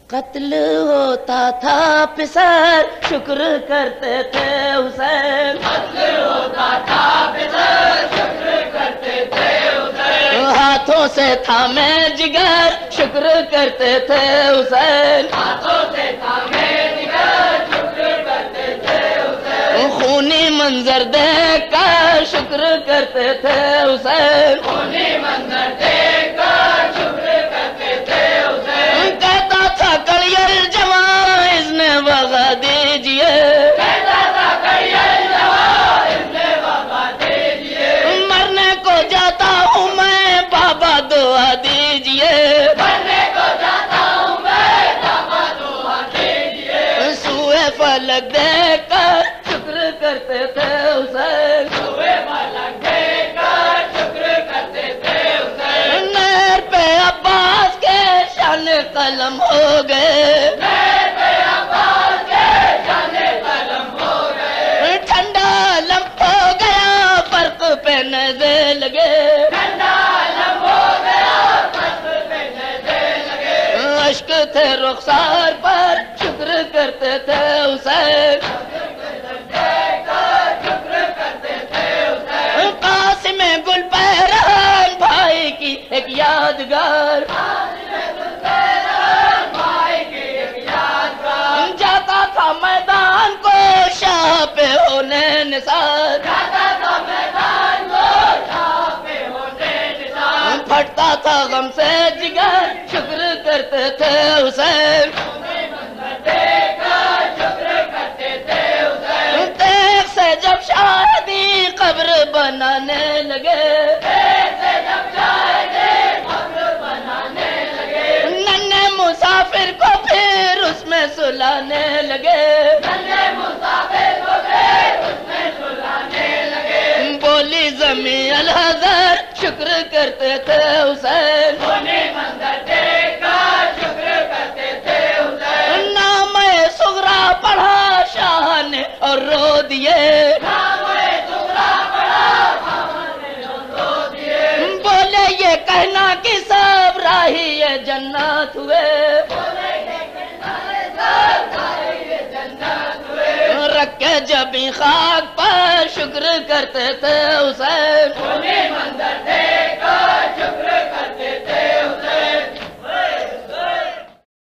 قتل ہوتا تھا پسر شکر کرتے تھے حسین، قتل ہوتا تھا پسر شکر کرتے تھے حسین، ہاتھوں سے تھامے جگر شکر کرتے تھے حسین، ہاتھوں سے تھامے جگر شکر کرتے تھے حسین، خونی منظر دیکھ کر شکر کرتے تھے حسین، خونی منظر دیکھ کر شکر کرتے تھے حسین، کہتا تھا کڑیل جوان اس نے بغا دیجئے، کہتا تھا کڑیل جوان اس نے وفا دیجئے، مرنے کو جاتا ہوں میں بابا دعا دیجئے، مرنے کو جاتا ہوں میں بابا دعا دیجئے، سوئے فلک دیکھ کر شکر کرتے تھے حسین، سوئے فلک دیکھ کر شکر کرتے تھے حسین، نہر پہ عباس کے شان قلم ہو گئے، نہر پہ عباس کے شان قلم ہو گئے، ٹھنڈا علم ہو گیا فرق پہ نظر لگے، ٹھنڈا علم ہو گیا فرق پہ نظر لگے، اشک تھے رخسار پر شکر کرتے تھے حسین، دیکھ کر شکر کرتے تھے حسین، قاسم گل بہران بھائی کی ایک یادگار، بھائی کی ایک یادگار، جاتا تھا میدان کو شاہ پہ ہونے نثار، جاتا تھا میدان کو شاہ پہ ہونے نثار، پھٹتا تھا غم سے جگر شکر کرتے تھے حسین، دیکھ کر شکر کرتے تھے حسین، دیکھ سے جب شادی قبر بنانے لگے، ایسے جب چاہے قبر بنانے لگے، ننھے مسافر کو پھر اس میں سلانے لگے، ننھے مسافر کو پھر اس میں سلانے لگے، بولی زمین الحضر شکر کرتے تھے حسین، خونی منظر دیکھ کر شکر کرتے تھے حسین، نام صغرا پڑھا شاہ نے اور رو دیے، نام صغرا پڑھا خامن نے رو دیے، بولے یہ کہنا کہ سب راہی یہ جنت ہوئے، بولے کہ کنارے سب سارے یہ جنت ہوئے، رکھ کے جبھی خاک پر شکر کرتے تھے حسین، خونی منظر دیکھ کر شکر